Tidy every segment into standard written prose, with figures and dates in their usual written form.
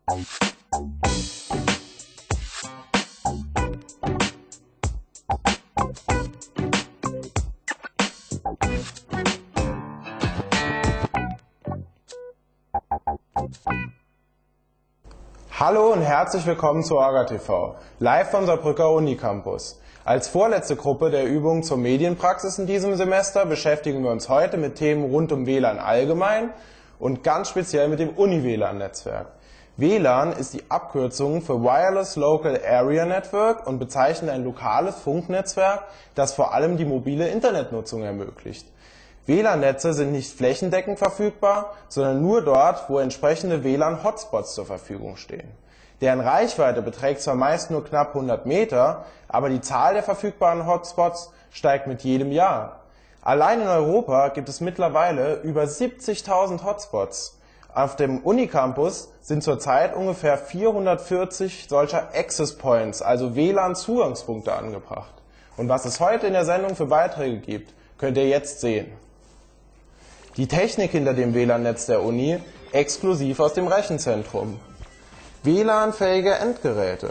Hallo und herzlich willkommen zu OrgaTV, live vom Saarbrücker Unicampus. Als vorletzte Gruppe der Übungen zur Medienpraxis in diesem Semester beschäftigen wir uns heute mit Themen rund um WLAN allgemein und ganz speziell mit dem Uni-WLAN-Netzwerk. WLAN ist die Abkürzung für Wireless Local Area Network und bezeichnet ein lokales Funknetzwerk, das vor allem die mobile Internetnutzung ermöglicht. WLAN-Netze sind nicht flächendeckend verfügbar, sondern nur dort, wo entsprechende WLAN-Hotspots zur Verfügung stehen. Deren Reichweite beträgt zwar meist nur knapp 100 Meter, aber die Zahl der verfügbaren Hotspots steigt mit jedem Jahr. Allein in Europa gibt es mittlerweile über 70.000 Hotspots. Auf dem Unicampus sind zurzeit ungefähr 440 solcher Access Points, also WLAN-Zugangspunkte, angebracht. Und was es heute in der Sendung für Beiträge gibt, könnt ihr jetzt sehen. Die Technik hinter dem WLAN-Netz der Uni exklusiv aus dem Rechenzentrum. WLAN-fähige Endgeräte.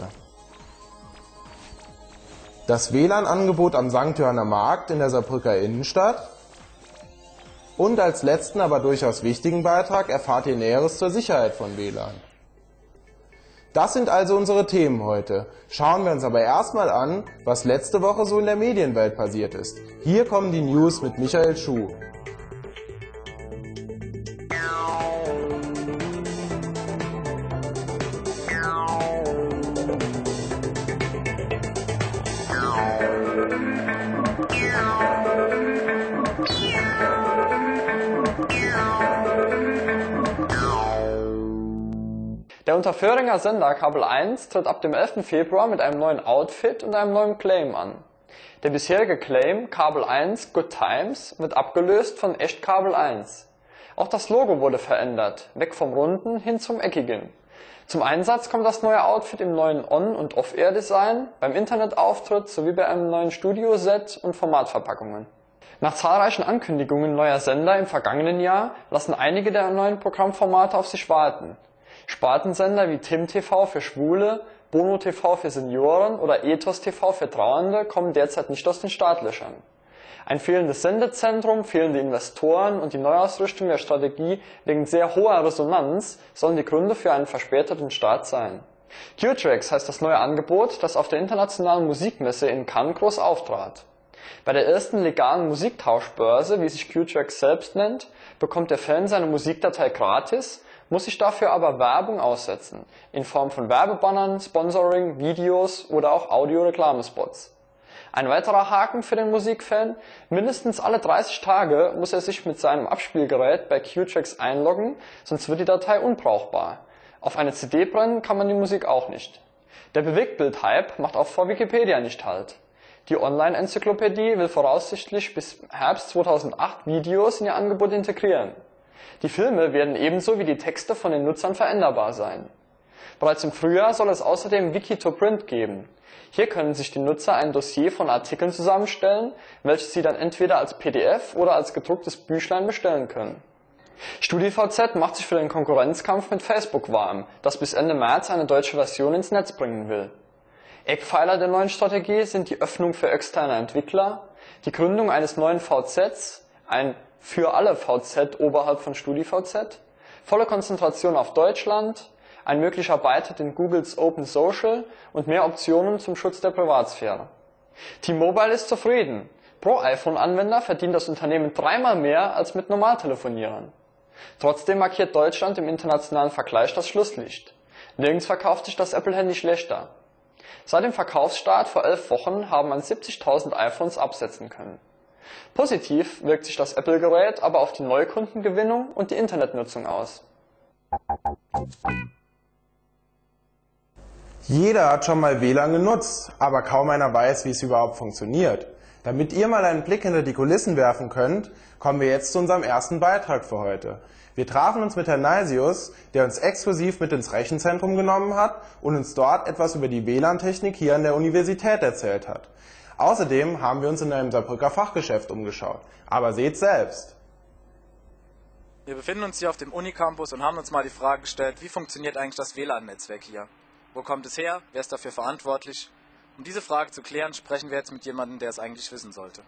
Das WLAN-Angebot am St. Johanner Markt in der Saarbrücker Innenstadt. Und als letzten, aber durchaus wichtigen Beitrag erfahrt ihr Näheres zur Sicherheit von WLAN. Das sind also unsere Themen heute. Schauen wir uns aber erstmal an, was letzte Woche so in der Medienwelt passiert ist. Hier kommen die News mit Michael Schuh. Der Unterföhringer Sender Kabel 1 tritt ab dem 11. Februar mit einem neuen Outfit und einem neuen Claim an. Der bisherige Claim Kabel 1 Good Times wird abgelöst von Echt Kabel 1. Auch das Logo wurde verändert, weg vom runden hin zum eckigen. Zum Einsatz kommt das neue Outfit im neuen On- und Off-Air-Design, beim Internetauftritt sowie bei einem neuen Studioset und Formatverpackungen. Nach zahlreichen Ankündigungen neuer Sender im vergangenen Jahr lassen einige der neuen Programmformate auf sich warten. Spartensender wie TimTV für Schwule, Bono TV für Senioren oder Ethos TV für Trauernde kommen derzeit nicht aus den Startlöchern. Ein fehlendes Sendezentrum, fehlende Investoren und die Neuausrichtung der Strategie wegen sehr hoher Resonanz sollen die Gründe für einen verspäteten Start sein. Q-Tracks heißt das neue Angebot, das auf der internationalen Musikmesse in Cannes groß auftrat. Bei der ersten legalen Musiktauschbörse, wie sich Q-Tracks selbst nennt, bekommt der Fan seine Musikdatei gratis, muss sich dafür aber Werbung aussetzen, in Form von Werbebannern, Sponsoring, Videos oder auch Audio-Reklamespots. Ein weiterer Haken für den Musikfan: mindestens alle 30 Tage muss er sich mit seinem Abspielgerät bei Q-Tracks einloggen, sonst wird die Datei unbrauchbar. Auf eine CD brennen kann man die Musik auch nicht. Der Bewegtbild-Hype macht auch vor Wikipedia nicht Halt. Die Online-Enzyklopädie will voraussichtlich bis Herbst 2008 Videos in ihr Angebot integrieren. Die Filme werden ebenso wie die Texte von den Nutzern veränderbar sein. Bereits im Frühjahr soll es außerdem Wiki2Print geben. Hier können sich die Nutzer ein Dossier von Artikeln zusammenstellen, welches sie dann entweder als PDF oder als gedrucktes Büchlein bestellen können. StudiVZ macht sich für den Konkurrenzkampf mit Facebook warm, das bis Ende März eine deutsche Version ins Netz bringen will. Eckpfeiler der neuen Strategie sind die Öffnung für externe Entwickler, die Gründung eines neuen VZs, ein für alle VZ oberhalb von StudiVZ, volle Konzentration auf Deutschland, ein möglicher Beitritt in Googles Open Social und mehr Optionen zum Schutz der Privatsphäre. T-Mobile ist zufrieden. Pro iPhone-Anwender verdient das Unternehmen 3-mal mehr als mit Normaltelefonierern. Trotzdem markiert Deutschland im internationalen Vergleich das Schlusslicht. Nirgends verkauft sich das Apple-Handy schlechter. Seit dem Verkaufsstart vor 11 Wochen haben man 70.000 iPhones absetzen können. Positiv wirkt sich das Apple-Gerät aber auf die Neukundengewinnung und die Internetnutzung aus. Jeder hat schon mal WLAN genutzt, aber kaum einer weiß, wie es überhaupt funktioniert. Damit ihr mal einen Blick hinter die Kulissen werfen könnt, kommen wir jetzt zu unserem ersten Beitrag für heute. Wir trafen uns mit Herrn Neisius, der uns exklusiv mit ins Rechenzentrum genommen hat und uns dort etwas über die WLAN-Technik hier an der Universität erzählt hat. Außerdem haben wir uns in einem Saarbrücker Fachgeschäft umgeschaut. Aber seht selbst. Wir befinden uns hier auf dem Unicampus und haben uns mal die Frage gestellt, wie funktioniert eigentlich das WLAN-Netzwerk hier? Wo kommt es her? Wer ist dafür verantwortlich? Um diese Frage zu klären, sprechen wir jetzt mit jemandem, der es eigentlich wissen sollte.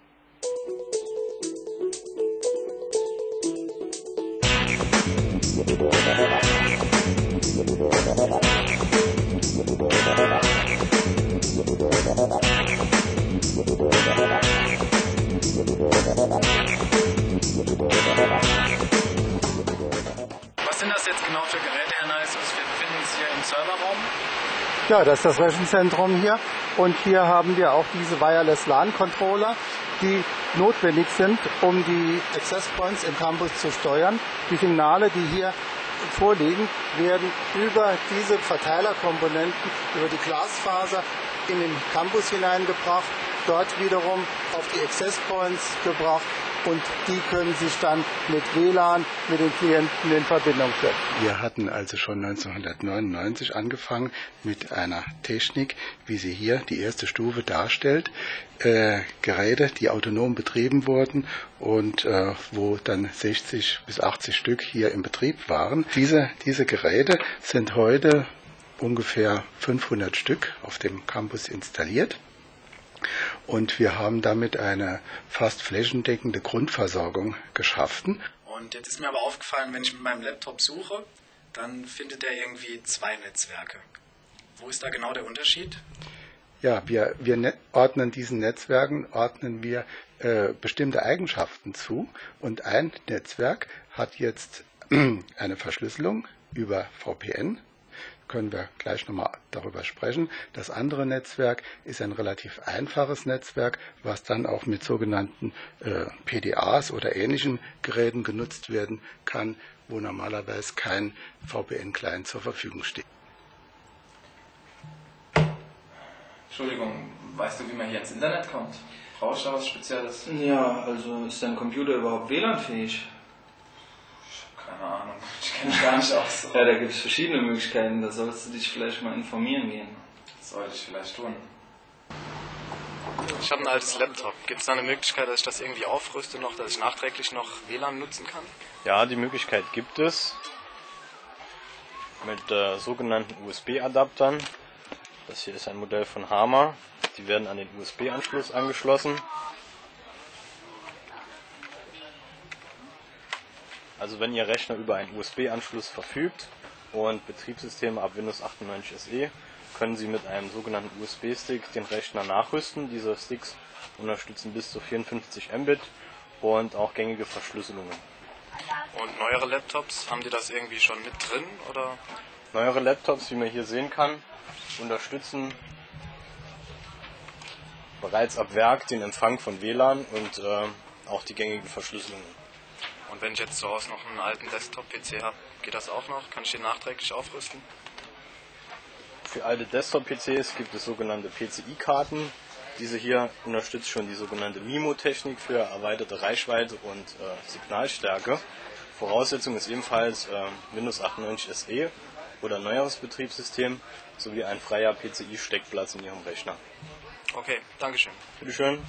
Was sind das jetzt genau für Geräte, Herr Neissus? Wir befinden uns hier im Serverraum. Ja, das ist das Rechenzentrum hier. Und hier haben wir auch diese Wireless LAN-Controller, die notwendig sind, um die Access Points im Campus zu steuern. Die Signale, die hier vorliegen, werden über diese Verteilerkomponenten, über die Glasfaser in den Campus hineingebracht, dort wiederum auf die Access Points gebracht und die können sich dann mit WLAN, mit den Klienten in Verbindung setzen. Wir hatten also schon 1999 angefangen mit einer Technik, wie sie hier die erste Stufe darstellt. Geräte, die autonom betrieben wurden und wo dann 60 bis 80 Stück hier im Betrieb waren. Diese Geräte sind heute ungefähr 500 Stück auf dem Campus installiert. Und wir haben damit eine fast flächendeckende Grundversorgung geschaffen. Und jetzt ist mir aber aufgefallen, wenn ich mit meinem Laptop suche, dann findet er irgendwie zwei Netzwerke. Wo ist da genau der Unterschied? Ja, wir ordnen diesen Netzwerken bestimmte Eigenschaften zu. Und ein Netzwerk hat jetzt eine Verschlüsselung über VPN. Können wir gleich nochmal darüber sprechen. Das andere Netzwerk ist ein relativ einfaches Netzwerk, was dann auch mit sogenannten PDAs oder ähnlichen Geräten genutzt werden kann, wo normalerweise kein VPN-Client zur Verfügung steht. Entschuldigung, weißt du, wie man hier ins Internet kommt? Brauchst du da was Spezielles? Ja, also ist dein Computer überhaupt WLAN-fähig? Keine Ahnung, ich kenne mich gar nicht aus. Ja, da gibt es verschiedene Möglichkeiten, da sollst du dich vielleicht mal informieren gehen. Das sollte ich vielleicht tun. Ich habe ein altes Laptop. Gibt es da eine Möglichkeit, dass ich das irgendwie aufrüste noch, dass ich nachträglich noch WLAN nutzen kann? Ja, die Möglichkeit gibt es mit sogenannten USB-Adaptern. Das hier ist ein Modell von Harmer. Die werden an den USB-Anschluss angeschlossen. Also wenn Ihr Rechner über einen USB-Anschluss verfügt und Betriebssysteme ab Windows 98 SE, können Sie mit einem sogenannten USB-Stick den Rechner nachrüsten. Diese Sticks unterstützen bis zu 54 Mbit und auch gängige Verschlüsselungen. Und neuere Laptops, haben die das irgendwie schon mit drin, oder? Neuere Laptops, wie man hier sehen kann, unterstützen bereits ab Werk den Empfang von WLAN und auch die gängigen Verschlüsselungen. Und wenn ich jetzt zu Hause noch einen alten Desktop-PC habe, geht das auch noch? Kann ich den nachträglich aufrüsten? Für alte Desktop-PCs gibt es sogenannte PCI-Karten. Diese hier unterstützt schon die sogenannte MIMO-Technik für erweiterte Reichweite und Signalstärke. Voraussetzung ist ebenfalls Windows 98 SE oder ein neueres Betriebssystem sowie ein freier PCI-Steckplatz in Ihrem Rechner. Okay, Dankeschön. Bitteschön.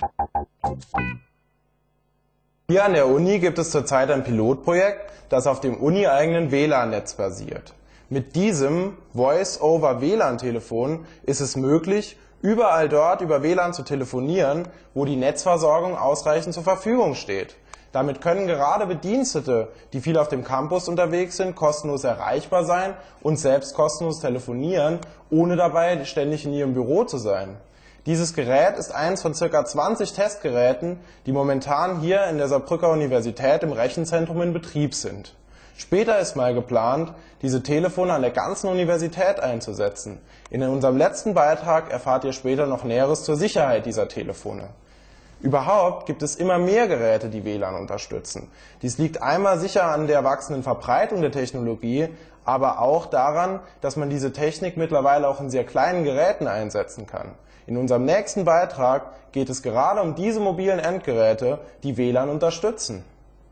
Hier an der Uni gibt es zurzeit ein Pilotprojekt, das auf dem uni-eigenen WLAN-Netz basiert. Mit diesem Voice-over-WLAN-Telefon ist es möglich, überall dort über WLAN zu telefonieren, wo die Netzversorgung ausreichend zur Verfügung steht. Damit können gerade Bedienstete, die viel auf dem Campus unterwegs sind, kostenlos erreichbar sein und selbst kostenlos telefonieren, ohne dabei ständig in ihrem Büro zu sein. Dieses Gerät ist eines von ca. 20 Testgeräten, die momentan hier in der Saarbrücker Universität im Rechenzentrum in Betrieb sind. Später ist mal geplant, diese Telefone an der ganzen Universität einzusetzen. In unserem letzten Beitrag erfahrt ihr später noch Näheres zur Sicherheit dieser Telefone. Überhaupt gibt es immer mehr Geräte, die WLAN unterstützen. Dies liegt einmal sicher an der wachsenden Verbreitung der Technologie, aber auch daran, dass man diese Technik mittlerweile auch in sehr kleinen Geräten einsetzen kann. In unserem nächsten Beitrag geht es gerade um diese mobilen Endgeräte, die WLAN unterstützen.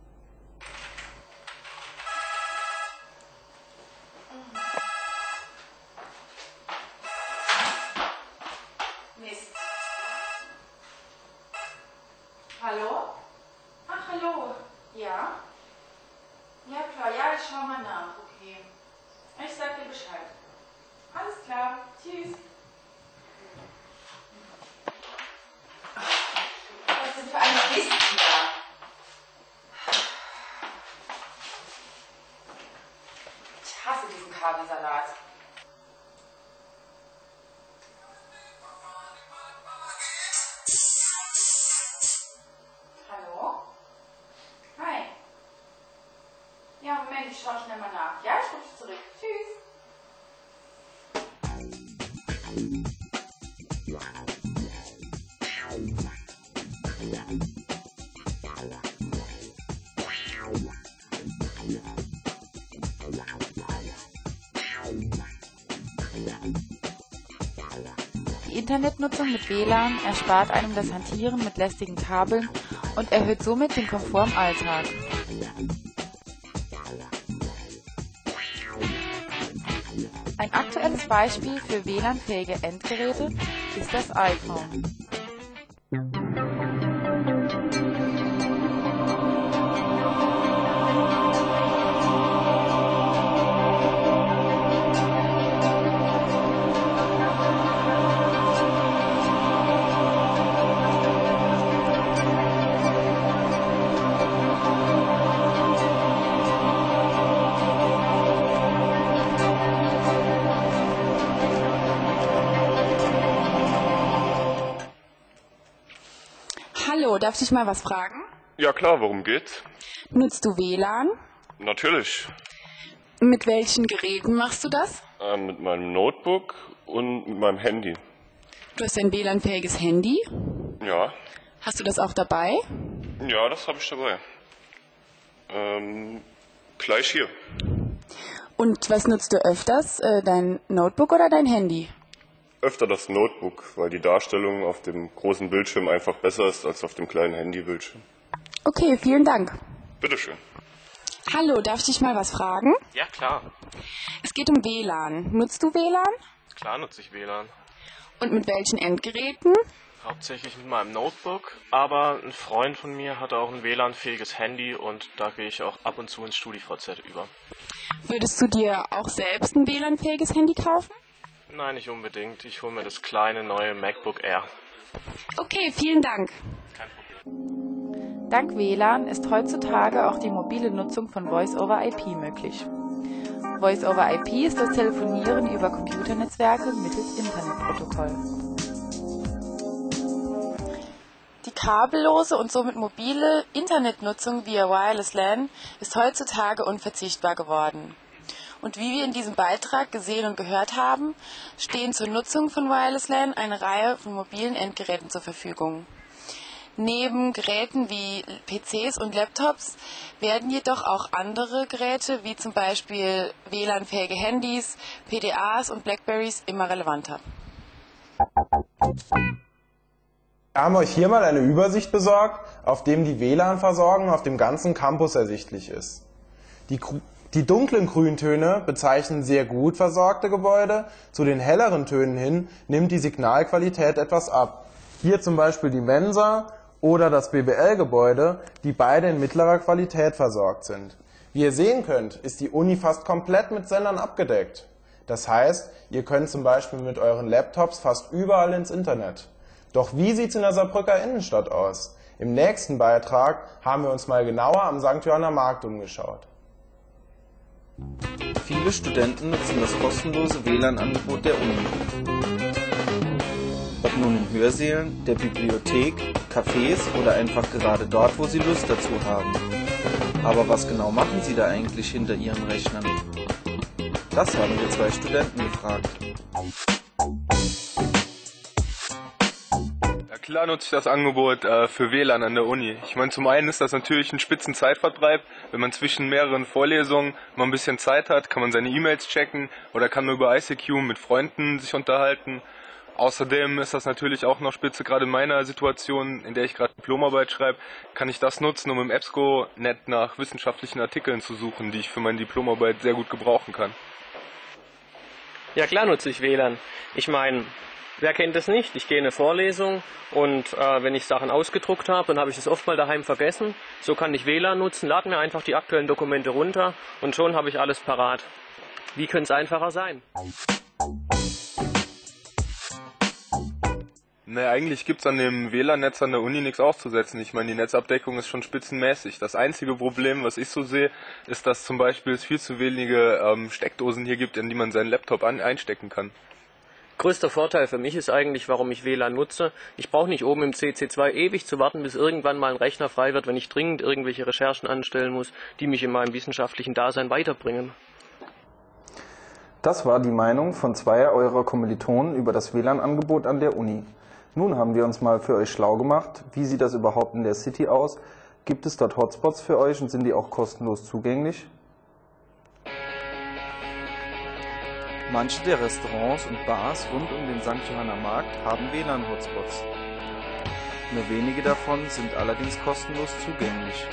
Mist. Hallo? Ach, hallo. Ja? Tschüss. Was sind für eine Mist hier? Ich hasse diesen Kabelsalat. Hallo? Hi. Ja, Moment, ich schaue schnell mal nach. Ja, ich rufe zurück. Tschüss. Die Internetnutzung mit WLAN erspart einem das Hantieren mit lästigen Kabeln und erhöht somit den Komfort im Alltag. Ein aktuelles Beispiel für WLAN-fähige Endgeräte ist das iPhone. Hallo, darf ich dich mal was fragen? Ja klar, worum geht's? Nutzt du WLAN? Natürlich. Mit welchen Geräten machst du das? Mit meinem Notebook und mit meinem Handy. Du hast ein WLAN-fähiges Handy? Ja. Hast du das auch dabei? Ja, das habe ich dabei. Gleich hier. Und was nutzt du öfters? Dein Notebook oder dein Handy? Öfter das Notebook, weil die Darstellung auf dem großen Bildschirm einfach besser ist als auf dem kleinen Handybildschirm. Okay, vielen Dank. Bitteschön. Hallo, darf ich dich mal was fragen? Ja, klar. Es geht um WLAN. Nutzt du WLAN? Klar nutze ich WLAN. Und mit welchen Endgeräten? Hauptsächlich mit meinem Notebook, aber ein Freund von mir hat auch ein WLAN-fähiges Handy und da gehe ich auch ab und zu ins StudiVZ über. Würdest du dir auch selbst ein WLAN-fähiges Handy kaufen? Nein, nicht unbedingt. Ich hole mir das kleine neue MacBook Air. Okay, vielen Dank. Kein Problem. Dank WLAN ist heutzutage auch die mobile Nutzung von Voice-over-IP möglich. Voice-over-IP ist das Telefonieren über Computernetzwerke mittels Internetprotokoll. Die kabellose und somit mobile Internetnutzung via Wireless LAN ist heutzutage unverzichtbar geworden. Und wie wir in diesem Beitrag gesehen und gehört haben, stehen zur Nutzung von Wireless LAN eine Reihe von mobilen Endgeräten zur Verfügung. Neben Geräten wie PCs und Laptops werden jedoch auch andere Geräte, wie zum Beispiel WLAN-fähige Handys, PDAs und Blackberries, immer relevanter. Wir haben euch hier mal eine Übersicht besorgt, auf dem die WLAN-Versorgung auf dem ganzen Campus ersichtlich ist. Die dunklen Grüntöne bezeichnen sehr gut versorgte Gebäude, zu den helleren Tönen hin nimmt die Signalqualität etwas ab. Hier zum Beispiel die Mensa oder das BWL-Gebäude, die beide in mittlerer Qualität versorgt sind. Wie ihr sehen könnt, ist die Uni fast komplett mit Sendern abgedeckt. Das heißt, ihr könnt zum Beispiel mit euren Laptops fast überall ins Internet. Doch wie sieht es in der Saarbrücker Innenstadt aus? Im nächsten Beitrag haben wir uns mal genauer am St. Johanner Markt umgeschaut. Viele Studenten nutzen das kostenlose WLAN-Angebot der Uni. Ob nun in Hörsälen, der Bibliothek, Cafés oder einfach gerade dort, wo sie Lust dazu haben. Aber was genau machen sie da eigentlich hinter ihren Rechnern? Das haben wir 2 Studenten gefragt. Klar nutze ich das Angebot für WLAN an der Uni. Ich meine, zum einen ist das natürlich ein Spitzenzeitvertreib. Wenn man zwischen mehreren Vorlesungen mal ein bisschen Zeit hat, kann man seine E-Mails checken oder kann man über ICQ mit Freunden sich unterhalten. Außerdem ist das natürlich auch noch spitze, gerade in meiner Situation, in der ich gerade Diplomarbeit schreibe, kann ich das nutzen, um im EBSCO-Net nach wissenschaftlichen Artikeln zu suchen, die ich für meine Diplomarbeit sehr gut gebrauchen kann. Ja, klar nutze ich WLAN. Ich meine, wer kennt das nicht? Ich gehe in eine Vorlesung und wenn ich Sachen ausgedruckt habe, dann habe ich das oft mal daheim vergessen. So kann ich WLAN nutzen, lade mir einfach die aktuellen Dokumente runter und schon habe ich alles parat. Wie könnte es einfacher sein? Ne, eigentlich gibt's an dem WLAN-Netz an der Uni nichts auszusetzen. Ich meine, die Netzabdeckung ist schon spitzenmäßig. Das einzige Problem, was ich so sehe, ist, dass zum Beispiel es viel zu wenige Steckdosen hier gibt, in die man seinen Laptop einstecken kann. Größter Vorteil für mich ist eigentlich, warum ich WLAN nutze. Ich brauche nicht oben im CC2 ewig zu warten, bis irgendwann mal ein Rechner frei wird, wenn ich dringend irgendwelche Recherchen anstellen muss, die mich in meinem wissenschaftlichen Dasein weiterbringen. Das war die Meinung von 2 eurer Kommilitonen über das WLAN-Angebot an der Uni. Nun haben wir uns mal für euch schlau gemacht. Wie sieht das überhaupt in der City aus? Gibt es dort Hotspots für euch und sind die auch kostenlos zugänglich? Manche der Restaurants und Bars rund um den St. Johanner Markt haben WLAN-Hotspots. Nur wenige davon sind allerdings kostenlos zugänglich.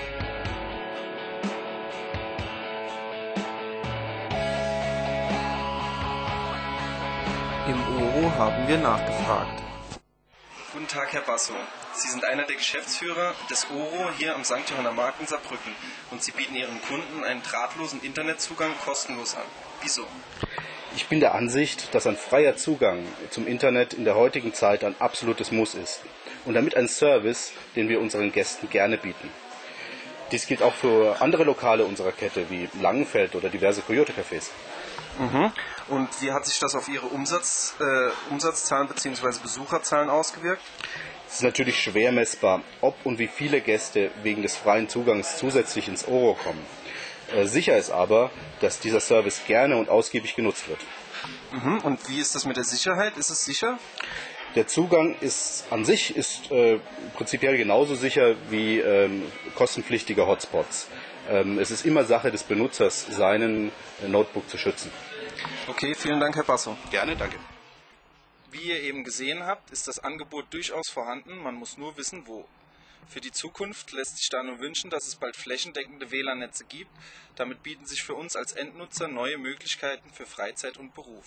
Im Oro haben wir nachgefragt. Guten Tag, Herr Basso. Sie sind einer der Geschäftsführer des Oro hier am St. Johanner Markt in Saarbrücken und Sie bieten Ihren Kunden einen drahtlosen Internetzugang kostenlos an. Wieso? Ich bin der Ansicht, dass ein freier Zugang zum Internet in der heutigen Zeit ein absolutes Muss ist und damit ein Service, den wir unseren Gästen gerne bieten. Dies gilt auch für andere Lokale unserer Kette wie Langenfeld oder diverse Coyote-Cafés. Und wie hat sich das auf Ihre Umsatzzahlen bzw. Besucherzahlen ausgewirkt? Es ist natürlich schwer messbar, ob und wie viele Gäste wegen des freien Zugangs zusätzlich ins Oro kommen. Sicher ist aber, dass dieser Service gerne und ausgiebig genutzt wird. Und wie ist das mit der Sicherheit? Ist es sicher? Der Zugang an sich ist prinzipiell genauso sicher wie kostenpflichtige Hotspots. Es ist immer Sache des Benutzers, seinen Notebook zu schützen. Okay, vielen Dank, Herr Basso. Gerne, danke. Wie ihr eben gesehen habt, ist das Angebot durchaus vorhanden, man muss nur wissen, wo. Für die Zukunft lässt sich da nur wünschen, dass es bald flächendeckende WLAN-Netze gibt. Damit bieten sich für uns als Endnutzer neue Möglichkeiten für Freizeit und Beruf.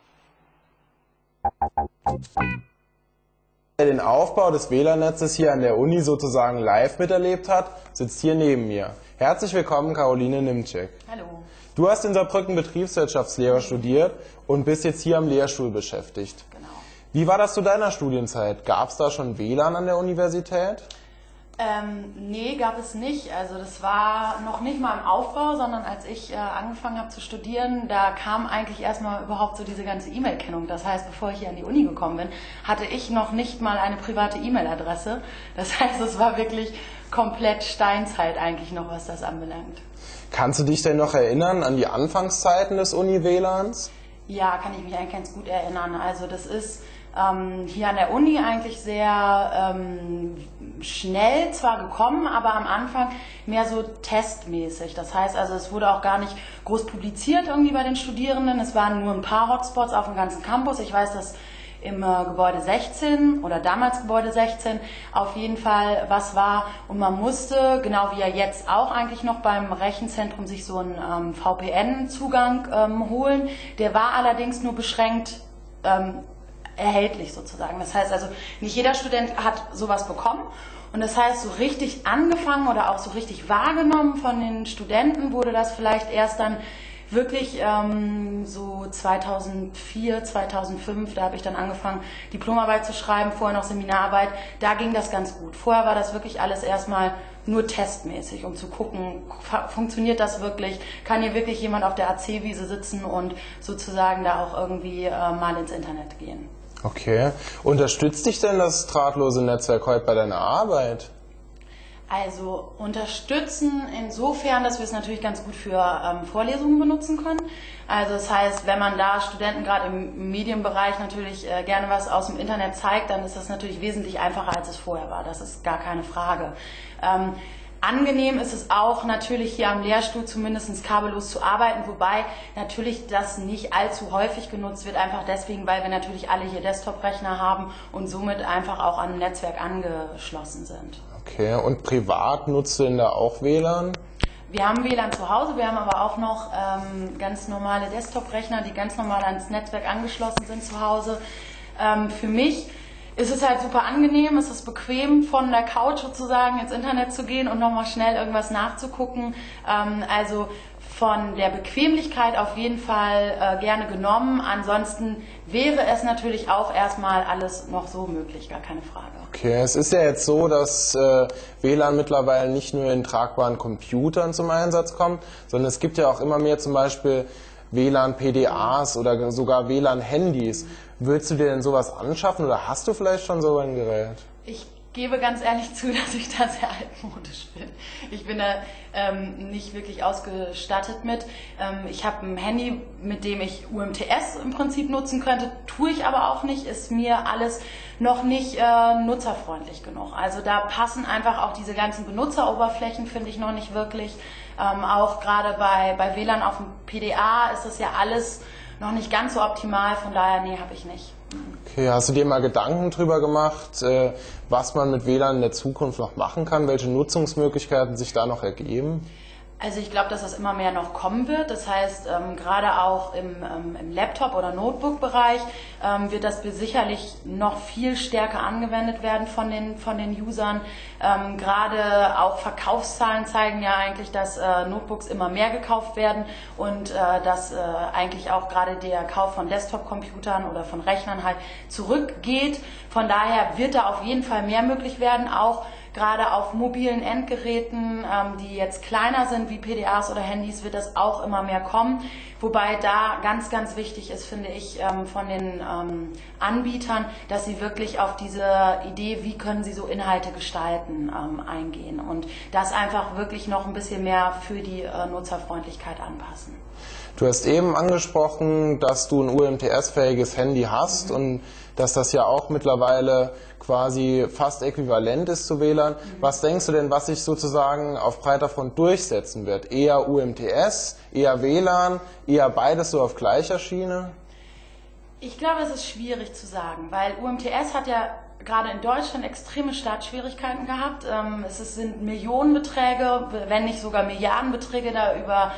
Wer den Aufbau des WLAN-Netzes hier an der Uni sozusagen live miterlebt hat, sitzt hier neben mir. Herzlich willkommen, Caroline Nimczek. Hallo. Du hast in Saarbrücken Betriebswirtschaftslehre studiert und bist jetzt hier am Lehrstuhl beschäftigt. Genau. Wie war das zu deiner Studienzeit? Gab es da schon WLAN an der Universität? Nee, gab es nicht. Also das war noch nicht mal im Aufbau, sondern als ich angefangen habe zu studieren, da kam eigentlich erstmal überhaupt so diese ganze E-Mail-Kennung. Das heißt, bevor ich hier an die Uni gekommen bin, hatte ich noch nicht mal eine private E-Mail-Adresse. Das heißt, es war wirklich komplett Steinzeit eigentlich noch, was das anbelangt. Kannst du dich denn noch erinnern an die Anfangszeiten des Uni-WLANs? Ja, kann ich mich eigentlich ganz gut erinnern. Also das ist hier an der Uni eigentlich sehr schnell zwar gekommen, aber am Anfang mehr so testmäßig. Das heißt also, es wurde auch gar nicht groß publiziert irgendwie bei den Studierenden. Es waren nur ein paar Hotspots auf dem ganzen Campus. Ich weiß, dass im Gebäude 16 oder damals Gebäude 16 auf jeden Fall was war. Und man musste, genau wie ja jetzt auch eigentlich noch beim Rechenzentrum, sich so einen VPN-Zugang holen. Der war allerdings nur beschränkt erhältlich sozusagen. Das heißt also, nicht jeder Student hat sowas bekommen. Und das heißt, so richtig angefangen oder auch so richtig wahrgenommen von den Studenten wurde das vielleicht erst dann wirklich so 2004, 2005, da habe ich dann angefangen, Diplomarbeit zu schreiben, vorher noch Seminararbeit. Da ging das ganz gut. Vorher war das wirklich alles erstmal nur testmäßig, um zu gucken, funktioniert das wirklich? Kann hier wirklich jemand auf der AC-Wiese sitzen und sozusagen da auch irgendwie mal ins Internet gehen? Okay. Unterstützt dich denn das drahtlose Netzwerk heute bei deiner Arbeit? Also unterstützen insofern, dass wir es natürlich ganz gut für Vorlesungen benutzen können. Also das heißt, wenn man da Studenten gerade im Medienbereich natürlich gerne was aus dem Internet zeigt, dann ist das natürlich wesentlich einfacher, als es vorher war. Das ist gar keine Frage. Angenehm ist es auch natürlich hier am Lehrstuhl zumindest kabellos zu arbeiten, wobei natürlich das nicht allzu häufig genutzt wird, einfach deswegen, weil wir natürlich alle hier Desktop-Rechner haben und somit einfach auch an ein Netzwerk angeschlossen sind. Okay, und privat nutzt du denn da auch WLAN? Wir haben WLAN zu Hause, wir haben aber auch noch ganz normale Desktop-Rechner, die ganz normal ans Netzwerk angeschlossen sind zu Hause. Für mich ist es halt super angenehm, es ist bequem, von der Couch sozusagen ins Internet zu gehen und nochmal schnell irgendwas nachzugucken. Also von der Bequemlichkeit auf jeden Fall gerne genommen. Ansonsten wäre es natürlich auch erstmal alles noch so möglich, gar keine Frage. Okay, es ist ja jetzt so, dass WLAN mittlerweile nicht nur in tragbaren Computern zum Einsatz kommt, sondern es gibt ja auch immer mehr zum Beispiel WLAN-PDAs oder sogar WLAN-Handys. Würdest du dir denn sowas anschaffen oder hast du vielleicht schon so ein Gerät? Ich gebe ganz ehrlich zu, dass ich da sehr altmodisch bin. Ich bin da nicht wirklich ausgestattet mit. Ich habe ein Handy, mit dem ich UMTS im Prinzip nutzen könnte, tue ich aber auch nicht, ist mir alles noch nicht nutzerfreundlich genug. Also da passen einfach auch diese ganzen Benutzeroberflächen, finde ich, noch nicht wirklich. Auch gerade bei WLAN auf dem PDA ist das ja alles noch nicht ganz so optimal, von daher, nee, habe ich nicht. Okay, hast du dir mal Gedanken drüber gemacht, was man mit WLAN in der Zukunft noch machen kann, welche Nutzungsmöglichkeiten sich da noch ergeben? Also ich glaube, dass das immer mehr noch kommen wird. Das heißt, gerade auch im Laptop- oder Notebook-Bereich wird das sicherlich noch viel stärker angewendet werden von den Usern. Gerade auch Verkaufszahlen zeigen ja eigentlich, dass Notebooks immer mehr gekauft werden und dass eigentlich auch gerade der Kauf von Desktop-Computern oder von Rechnern halt zurückgeht. Von daher wird da auf jeden Fall mehr möglich werden, auch gerade auf mobilen Endgeräten, die jetzt kleiner sind wie PDAs oder Handys, wird das auch immer mehr kommen. Wobei da ganz, ganz wichtig ist, finde ich, von den Anbietern, dass sie wirklich auf diese Idee, wie können sie so Inhalte gestalten, eingehen und das einfach wirklich noch ein bisschen mehr für die Nutzerfreundlichkeit anpassen. Du hast eben angesprochen, dass du ein UMTS-fähiges Handy hast und dass das ja auch mittlerweile quasi fast äquivalent ist zu WLAN. Was denkst du denn, was sich sozusagen auf breiter Front durchsetzen wird? Eher UMTS, eher WLAN, eher beides so auf gleicher Schiene? Ich glaube, es ist schwierig zu sagen, weil UMTS hat ja gerade in Deutschland extreme Startschwierigkeiten gehabt. Sind Millionenbeträge, wenn nicht sogar Milliardenbeträge da über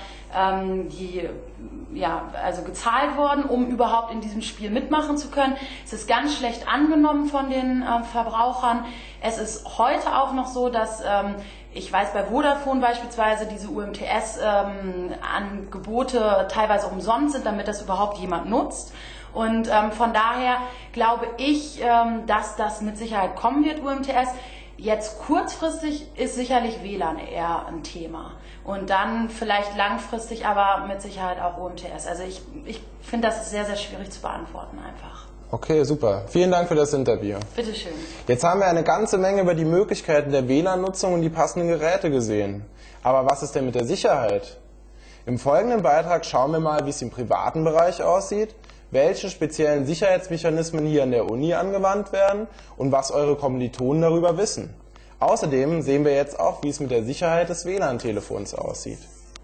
also gezahlt worden, um überhaupt in diesem Spiel mitmachen zu können. Es ist ganz schlecht angenommen von den Verbrauchern. Es ist heute auch noch so, dass ich weiß, bei Vodafone beispielsweise diese UMTS-Angebote teilweise umsonst sind, damit das überhaupt jemand nutzt. Und von daher glaube ich, dass das mit Sicherheit kommen wird, UMTS. Jetzt kurzfristig ist sicherlich WLAN eher ein Thema. Und dann vielleicht langfristig aber mit Sicherheit auch UMTS. Also ich finde, das ist sehr, sehr schwierig zu beantworten einfach. Okay, super. Vielen Dank für das Interview. Bitteschön. Jetzt haben wir eine ganze Menge über die Möglichkeiten der WLAN-Nutzung und die passenden Geräte gesehen. Aber was ist denn mit der Sicherheit? Im folgenden Beitrag schauen wir mal, wie es im privaten Bereich aussieht, welche speziellen Sicherheitsmechanismen hier an der Uni angewandt werden und was eure Kommilitonen darüber wissen. Außerdem sehen wir jetzt auch, wie es mit der Sicherheit des WLAN-Telefons aussieht.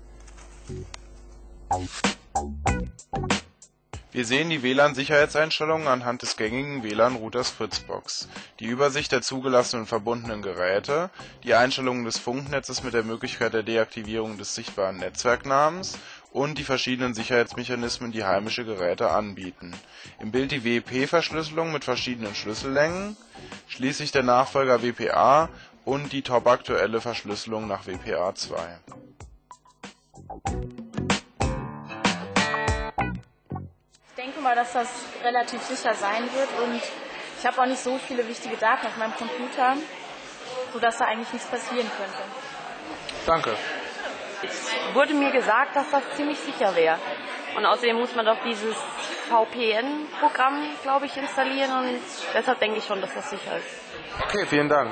Wir sehen die WLAN-Sicherheitseinstellungen anhand des gängigen WLAN-Routers Fritzbox, die Übersicht der zugelassenen und verbundenen Geräte, die Einstellungen des Funknetzes mit der Möglichkeit der Deaktivierung des sichtbaren Netzwerknamens und die verschiedenen Sicherheitsmechanismen, die heimische Geräte anbieten. Im Bild die WEP-Verschlüsselung mit verschiedenen Schlüssellängen, schließlich der Nachfolger WPA und die top-aktuelle Verschlüsselung nach WPA 2. Ich denke mal, dass das relativ sicher sein wird und ich habe auch nicht so viele wichtige Daten auf meinem Computer, sodass da eigentlich nichts passieren könnte. Danke. Es wurde mir gesagt, dass das ziemlich sicher wäre. Und außerdem muss man doch dieses VPN-Programm, glaube ich, installieren und deshalb denke ich schon, dass das sicher ist. Okay, vielen Dank.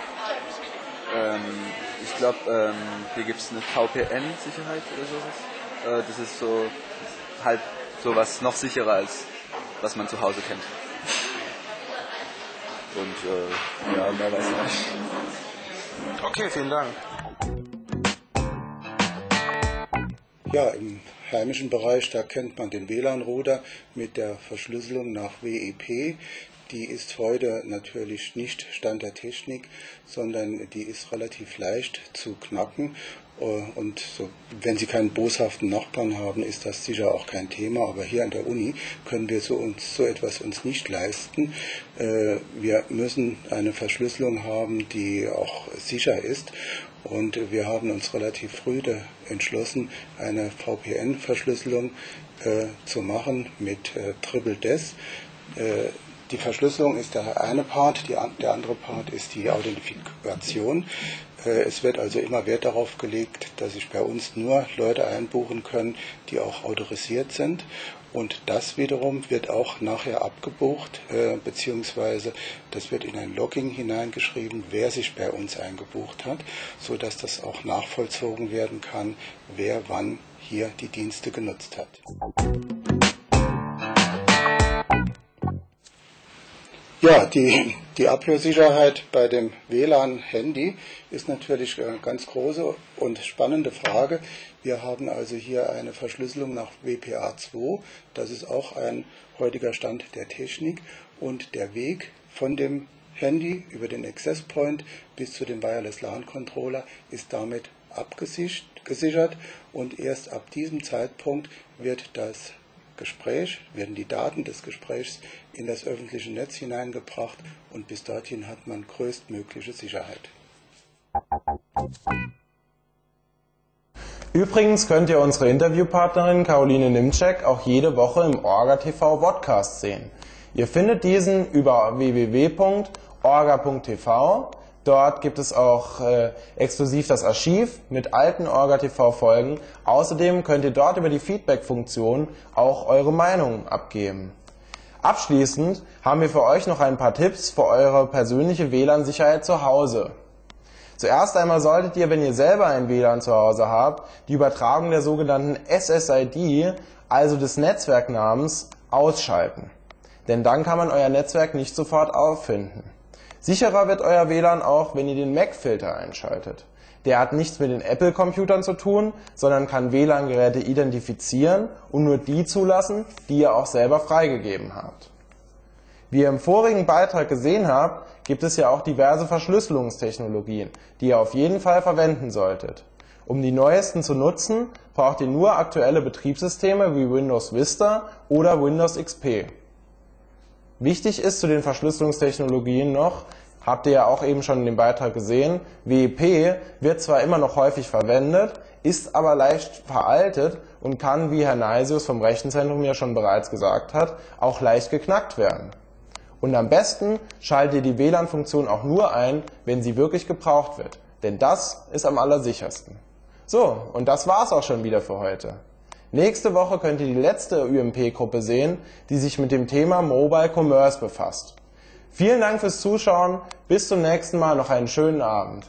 Ich glaube, hier gibt es eine VPN-Sicherheit oder sowas. Das ist so halt sowas noch sicherer als was man zu Hause kennt. Und ja, mehr weiß ich nicht. Okay, vielen Dank. Ja, im heimischen Bereich, da kennt man den WLAN-Router mit der Verschlüsselung nach WEP. Die ist heute natürlich nicht Stand der Technik, sondern die ist relativ leicht zu knacken Und so, wenn Sie keinen boshaften Nachbarn haben, ist das sicher auch kein Thema. Aber hier an der Uni können wir so etwas uns nicht leisten. Wir müssen eine Verschlüsselung haben, die auch sicher ist. Und wir haben uns relativ früh entschlossen, eine VPN-Verschlüsselung zu machen mit Triple Des. Die Verschlüsselung ist der eine Part, der andere Part ist die Authentifikation. Es wird also immer Wert darauf gelegt, dass sich bei uns nur Leute einbuchen können, die auch autorisiert sind. Und das wiederum wird auch nachher abgebucht, beziehungsweise das wird in ein Logging hineingeschrieben, wer sich bei uns eingebucht hat, sodass das auch nachvollzogen werden kann, wer wann hier die Dienste genutzt hat. Ja, die Abhörsicherheit bei dem WLAN-Handy ist natürlich eine ganz große und spannende Frage. Wir haben also hier eine Verschlüsselung nach WPA2. Das ist auch ein heutiger Stand der Technik. Und der Weg von dem Handy über den Access Point bis zu dem Wireless LAN Controller ist damit abgesichert. Und erst ab diesem Zeitpunkt werden die Daten des Gesprächs in das öffentliche Netz hineingebracht und bis dorthin hat man größtmögliche Sicherheit. Übrigens könnt ihr unsere Interviewpartnerin Caroline Nimczek auch jede Woche im OrgaTV Podcast sehen. Ihr findet diesen über www.orga.tv. Dort gibt es auch exklusiv das Archiv mit alten OrgaTV-Folgen. Außerdem könnt ihr dort über die Feedback-Funktion auch eure Meinung abgeben. Abschließend haben wir für euch noch ein paar Tipps für eure persönliche WLAN-Sicherheit zu Hause. Zuerst einmal solltet ihr, wenn ihr selber ein WLAN zu Hause habt, die Übertragung der sogenannten SSID, also des Netzwerknamens, ausschalten. Denn dann kann man euer Netzwerk nicht sofort auffinden. Sicherer wird euer WLAN auch, wenn ihr den MAC-Filter einschaltet. Der hat nichts mit den Apple-Computern zu tun, sondern kann WLAN-Geräte identifizieren und nur die zulassen, die ihr auch selber freigegeben habt. Wie ihr im vorigen Beitrag gesehen habt, gibt es ja auch diverse Verschlüsselungstechnologien, die ihr auf jeden Fall verwenden solltet. Um die neuesten zu nutzen, braucht ihr nur aktuelle Betriebssysteme wie Windows Vista oder Windows XP. Wichtig ist zu den Verschlüsselungstechnologien noch, habt ihr ja auch eben schon in dem Beitrag gesehen, WEP wird zwar immer noch häufig verwendet, ist aber leicht veraltet und kann, wie Herr Neisius vom Rechenzentrum ja schon bereits gesagt hat, auch leicht geknackt werden. Und am besten schaltet ihr die WLAN-Funktion auch nur ein, wenn sie wirklich gebraucht wird, denn das ist am allersichersten. So, und das war's auch schon wieder für heute. Nächste Woche könnt ihr die letzte UMP-Gruppe sehen, die sich mit dem Thema Mobile Commerce befasst. Vielen Dank fürs Zuschauen, bis zum nächsten Mal, noch einen schönen Abend.